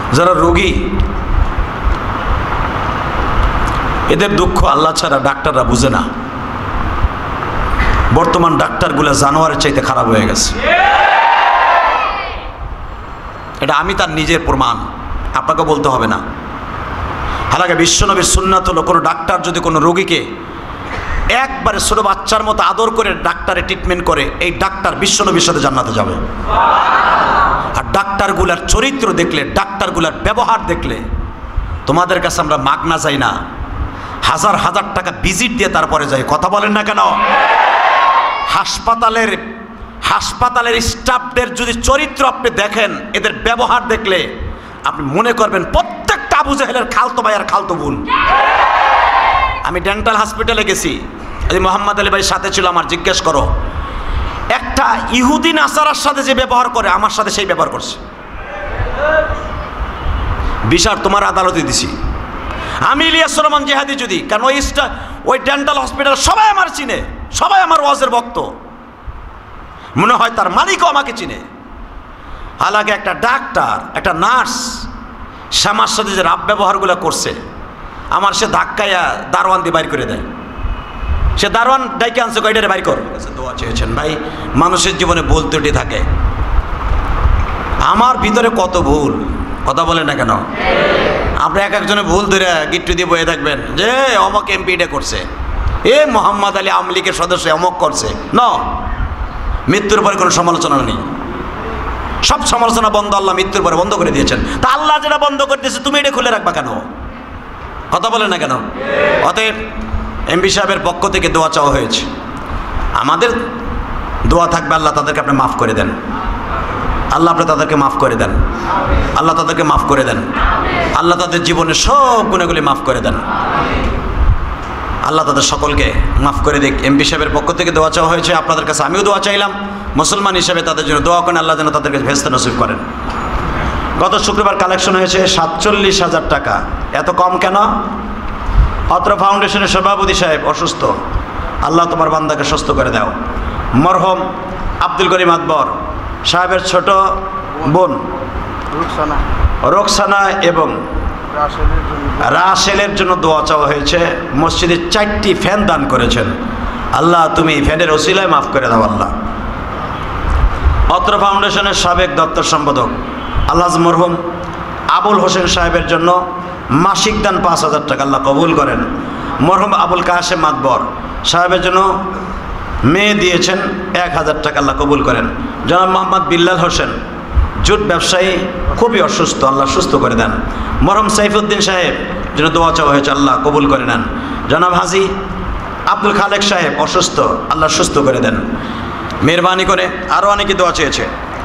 যারা রোগী এদের দুঃখ আল্লাহ ছাড়া ডাক্তাররা বুঝে না। বর্তমান ডাক্তারগুলো জানোয়ারের চাইতে খারাপ হয়ে গেছে। এটা আমি তার নিজের প্রমাণ, আপনাকে বলতে হবে না। হালাকে বিশ্বনবীর সুন্নাত হলো কোনো ডাক্তার যদি কোনো রোগীকে একবারে ছোট বাচ্চার মতো আদর করে ডাক্তারে ট্রিটমেন্ট করে, এই ডাক্তার বিশ্বনবীর সাথে জান্নাতে যাবে। আর ডাক্তারগুলার চরিত্র দেখলে, ডাক্তারগুলার ব্যবহার দেখলে, তোমাদের কাছে আমরা মাগনা যাই না, হাজার হাজার টাকা ভিজিট দিয়ে তারপরে যাই। কথা বলেন না কেন? হাসপাতালের স্টাফদের যদি চরিত্র আপনি দেখেন, এদের ব্যবহার দেখলে আপনি মনে করবেন প্রত্যেকটা আবু জাহেলের খালতো ভাই আর খালতো বোন। আমি ডেন্টাল হসপিটালে গেছি, মোহাম্মদ আলী ভাই সাথে ছিল, আমার জিজ্ঞেস করো, একটা ইহুদি নাসারার সাথে যে ব্যবহার করে আমার সাথে সেই ব্যবহার করছে। বিচার তোমার আদালতে দিছি। আমি ইলিয়াসুর রহমান জিহাদি যদি, কারণ ওই ডেন্টাল হসপিটাল সবাই আমার চিনে, সবাই আমার ওয়াজের ভক্ত, মনে হয় তার মালিকও আমাকে চিনে। হালাকে একটা ডাক্তার, একটা নার্স সে আমার সাথে যে রাব ব্যবহারগুলো করছে, আমার সে ধাক্কাইয়া দারোয়ান দিয়ে বাইর করে দেয়। সে দারোয়ান ডাইকে আনছে, কয়টারে বাইর কর, দোয়া চেয়েছেন। ভাই, মানুষের জীবনে ভুল ত্রুটি থাকে, আমার ভিতরে কত ভুল, কথা বলেন না কেন? আপনি এক একজনে ভুল ধরে গিট্টু দিয়ে বয়ে থাকবেন যে অমক এমপি এটা করছে, এ মোহাম্মদ আলী আওয়ামী লীগের সদস্য অমক করছে। ন, মৃত্যুর পরে কোনো সমালোচনা নেই, সব সমালোচনা বন্ধ, আল্লাহ মৃত্যুর পরে বন্ধ করে দিয়েছেন। তা আল্লাহ যেটা বন্ধ করে দিয়েছে তুমি এটা খুলে রাখবা কেন? কথা বলেন না কেন? অতএব এমপি সাহেবের পক্ষ থেকে দোয়া চাওয়া হয়েছে, আমাদের দোয়া থাকবে আল্লাহ তাদেরকে আপনি মাফ করে দেন, আল্লাহ আপনি তাদেরকে মাফ করে দেন, আল্লাহ তাদেরকে মাফ করে দেন, আল্লাহ তাদের জীবনের সব গুণাগুলি মাফ করে দেন, আল্লাহ তাদের সকলকে মাফ করে দিক। এমপি সাহেবের পক্ষ থেকে দোয়া চাওয়া হয়েছে, আপনাদের কাছে আমিও দোয়া চাইলাম, মুসলমান হিসেবে তাদের জন্য দোয়া করেন, আল্লাহ যেন তাদেরকে ভেস্তে নসিব করেন। গত শুক্রবার কালেকশন হয়েছে 47,000 টাকা। এত কম কেন? অত্র ফাউন্ডেশনের সভাপতি সাহেব অসুস্থ, আল্লাহ তোমার বান্দাকে সুস্থ করে দাও। মরহম আব্দুল করিম আকবর সাহেবের ছোট বোন রোকসানা এবং রাসেলের জন্য দোয়া চাওয়া হয়েছে। মসজিদে 4টি ফ্যান দান করেছেন, আল্লাহ তুমি ফ্যানের ওসিলায় মাফ করে দাও আল্লাহ। অত্র ফাউন্ডেশনের সাবেক দপ্তর সম্পাদক আল্লাহ মরহুম আবুল হোসেন সাহেবের জন্য মাসিক দান 5,000 টাকা, আল্লাহ কবুল করেন। মরহুম আবুল কাশেম আকবর সাহেবের জন্য মেয়ে দিয়েছেন 1,000 টাকা, আল্লাহ কবুল করেন। জনাব মোহাম্মদ বিল্লাল হোসেন জুট ব্যবসায়ী, খুবই অসুস্থ, আল্লাহ সুস্থ করে দেন। মরহুম সাইফুদ্দিন সাহেব যেন দোয়া চাওয়া হয়েছে, আল্লাহ কবুল করে নেন। জনাব হাজি আব্দুল খালেক সাহেব অসুস্থ, আল্লাহ সুস্থ করে দেন। মেহরবানি করে আরও অনেকে দোয়া চেয়েছে।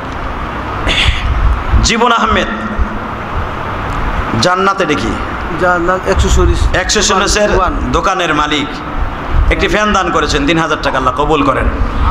জীবন আহমেদ জান্নাতে দেখি অ্যাক্সেসরিজের দোকানের মালিক, একটি ফ্যান দান করেছেন 3,000 টাকা, আল্লাহ কবুল করেন।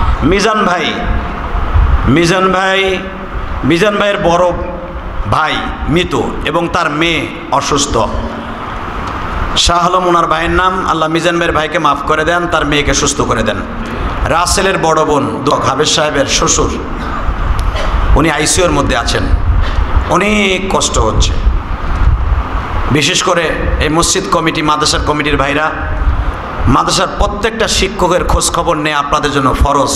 মিজান ভাইয়ের বড় ভাই মৃত এবং তার মেয়ে অসুস্থ। শাহ আলম ওনার ভাইয়ের নাম, আল্লাহ মিজান ভাইয়ের ভাইকে মাফ করে দেন, তার মেয়েকে সুস্থ করে দেন। রাসেলের বড় বোন হাবেজ সাহেবের শ্বশুর, উনি আইসিইউর মধ্যে আছেন, অনেক কষ্ট হচ্ছে। বিশেষ করে এই মসজিদ কমিটি, মাদ্রাসার কমিটির ভাইরা, মাদ্রাসার প্রত্যেকটা শিক্ষকের খোঁজ খবর নেয় আপনাদের জন্য ফরজ,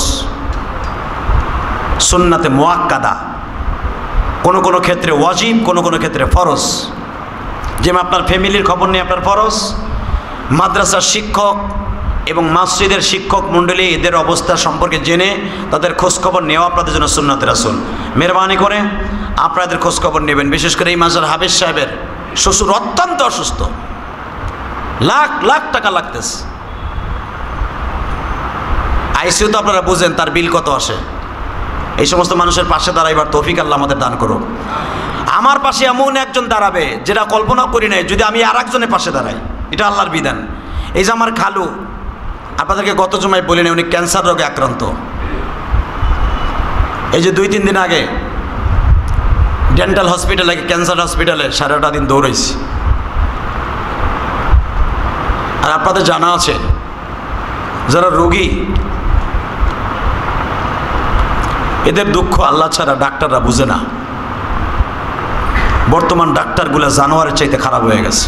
সুন্নাতে মুআক্কাদা, কোনো কোনো ক্ষেত্রে ওয়াজিব, কোনো কোনো ক্ষেত্রে ফরজ। যেমন আপনার ফ্যামিলির খবর নিয়ে আপনার ফরজ, মাদ্রাসার শিক্ষক এবং মসজিদের শিক্ষক মণ্ডলী এদের অবস্থা সম্পর্কে জেনে তাদের খোঁজখবর নেওয়া আপনাদের জন্য সুন্নাতে রাসূল। মেহরবানি করে আপনাদের খোঁজখবর নেবেন। বিশেষ করে এই মাজার হাবেজ সাহেবের শ্বশুর অত্যন্ত অসুস্থ, লাখ লাখ টাকা লাগতেছে আইসিইউ, তো আপনারা বুঝেন তার বিল কত আসে। এই সমস্ত মানুষের পাশে দাঁড়াইবার তৌফিক আল্লাহ আমাদের দান করুক। আমার পাশে এমন একজন দাঁড়াবে যেটা কল্পনা করি নাই, যদি আমি আর একজনের পাশে দাঁড়াই, এটা আল্লাহর বিধান। এই যে আমার খালু, আপনাদেরকে গত জুমায় বলি না, উনি ক্যান্সার রোগে আক্রান্ত। এই যে 2-3 দিন আগে ডেন্টাল হসপিটালে, ক্যান্সার হসপিটালে সারাটা দিন দৌড়াইছি। আর আপনাদের জানা আছে যারা রোগী, এদের দুঃখ আল্লাহ ছাড়া ডাক্তাররা বুঝে না। বর্তমান ডাক্তারগুলো জানোয়ারের চাইতে খারাপ হয়ে গেছে।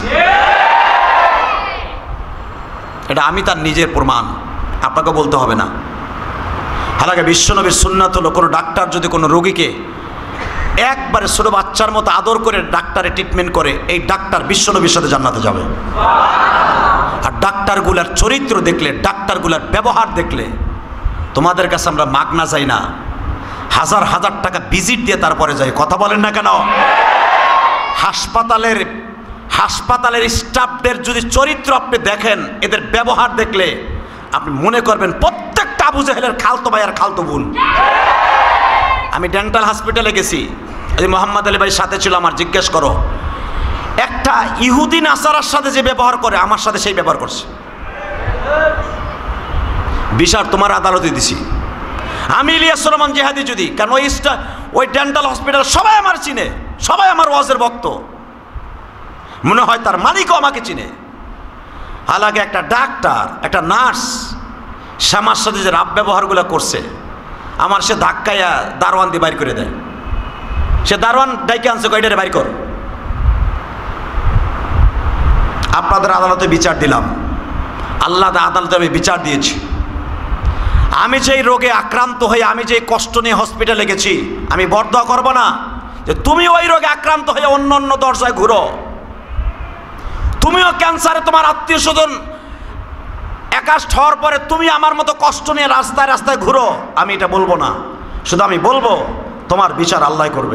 এটা আমি তার নিজের প্রমাণ, আপনাকে বলতে হবে না। হালাকে বিশ্বনবীর সুন্নাত হলো কোনো ডাক্তার যদি কোনো রোগীকে একবারে ছোট বাচ্চার মতো আদর করে ডাক্তারে ট্রিটমেন্ট করে, এই ডাক্তার বিশ্বনবীর সাথে জান্নাতে যাবে। আর ডাক্তারগুলার চরিত্র দেখলে, ডাক্তারগুলার ব্যবহার দেখলে, তোমাদের কাছে আমরা মাগনা যাই না, হাজার হাজার টাকা ভিজিট দিয়ে তারপরে যাই। কথা বলেন না কেন? হাসপাতালের স্টাফদের যদি চরিত্র আপনি দেখেন, এদের ব্যবহার দেখলে আপনি মনে করবেন প্রত্যেকটা আবু জাহেলের খালতো ভাই আর খালতো বোন। আমি ডেন্টাল হসপিটালে গেছি, মোহাম্মদ আলী ভাই সাথে ছিল আমার, জিজ্ঞেস করো, একটা ইহুদি নাসারার সাথে যে ব্যবহার করে আমার সাথে সেই ব্যবহার করছে। বিচার তোমার আদালতে দিছি আমি, ইলিয়াসুর রহমান জিহাদি যদি, কারণ ওই ডেন্টাল হসপিটাল সবাই আমার চিনে, সবাই আমার ওয়াজের ভক্ত, মনে হয় তার মালিকও আমাকে চিনে। হালাকে একটা ডাক্তার, একটা নার্স সে আমার সাথে যে রাব ব্যবহারগুলো করছে, আমার সে ধাক্কাইয়া দারোয়ান দিয়ে বাইর করে দেয়। সে দারোয়ান ডাইকে আনছে, কয়টারে বাইর কর। আপনাদের আদালতে বিচার দিলাম, আল্লাহ আদালতে আমি বিচার দিয়েছি। আমি যেই রোগে আক্রান্ত হয়ে, আমি যেই কষ্ট নিয়ে হসপিটালে গেছি, আমি বরদোয়া করব না যে তুমি ওই রোগে আক্রান্ত হয়ে অন্য অন্য দরজায় ঘুরো, তুমিও ক্যান্সারে তোমার আত্মীয় স্বজন একাষ্ট হওয়ার পরে তুমি আমার মতো কষ্ট নিয়ে রাস্তায় রাস্তায় ঘুরো। আমি এটা বলবো না, শুধু আমি বলবো তোমার বিচার আল্লাহ করবে।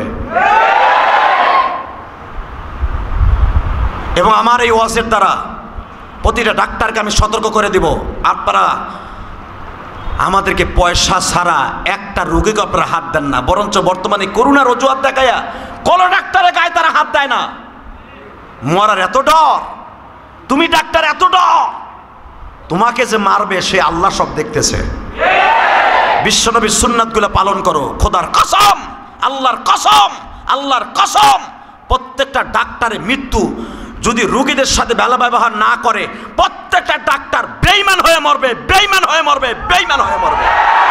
এবং আমার এই ওয়াজের দ্বারা প্রতিটা ডাক্তারকে আমি সতর্ক করে দিব, আপনারা আমাদেরকে পয়সা ছাড়া একটা রোগীকে আপনারা হাত দেন না, বরঞ্চ বর্তমানে করোনার অজুহাত দেখাইয়া কোন ডাক্তারের গায়ে তারা হাত দেয় না। মরার এত ডর, তুমি ডাক্তার এত ডর, তোমাকে যে মারবে সে আল্লাহ সব দেখতেছে। বিশ্বনবীর সুন্নাতগুলো পালন করো, খোদার কসম, আল্লাহর কসম, আল্লাহর কসম, প্রত্যেকটা ডাক্তারের মৃত্যু যদি রোগীদের সাথে ভালো ব্যবহার না করে, প্রত্যেকটা ডাক্তার বেঈমান হয়ে মরবে, বেঈমান হয়ে মরবে, বেঈমান হয়ে মরবে।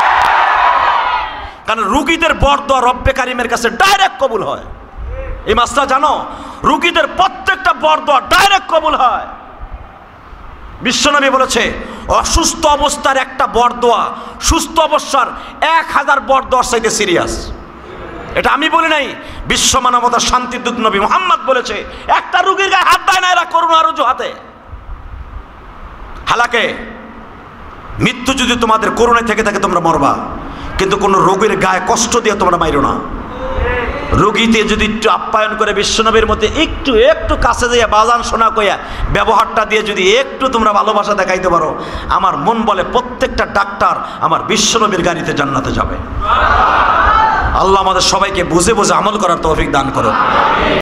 কারণ রোগীদের বরদোয়া রব্বে কারিমের কাছে ডাইরেক্ট কবুল হয়। এই মাসটা জানো, রোগীদের প্রত্যেকটা বরদোয়া ডাইরেক্ট কবুল হয়। বিশ্বনবী বলেছে, অসুস্থ অবস্থার একটা বরদোয়া সুস্থ অবস্থার 1000 বরদোয়ার চাইতে সিরিয়াস। এটা আমি বলি নাই, বিশ্ব মানবতার শান্তির দূত নবী মুহাম্মদ বলেছে। একটা রোগীর গায়ে হাত দেয় না এরা করোনার অজুহাতে। হালাকে মৃত্যু যদি তোমাদের করোনায় থেকে থাকে তোমরা মরবা, কিন্তু কোনো রোগীর গায়ে কষ্ট দিয়ে তোমরা মাইরো না। রোগীতে যদি একটু আপ্যায়ন করে বিশ্বনবীর মধ্যে একটু একটু কাছে দিয়ে বাজান শোনা কইয়া ব্যবহারটা দিয়ে যদি একটু তোমরা ভালোবাসা দেখাইতে পারো, আমার মন বলে প্রত্যেকটা ডাক্তার আমার বিশ্বনবীর গাড়িতে জান্নাতে যাবে। আল্লাহ আমাদের সবাইকে বুঝে বুঝে আমল করার তৌফিক দান করো।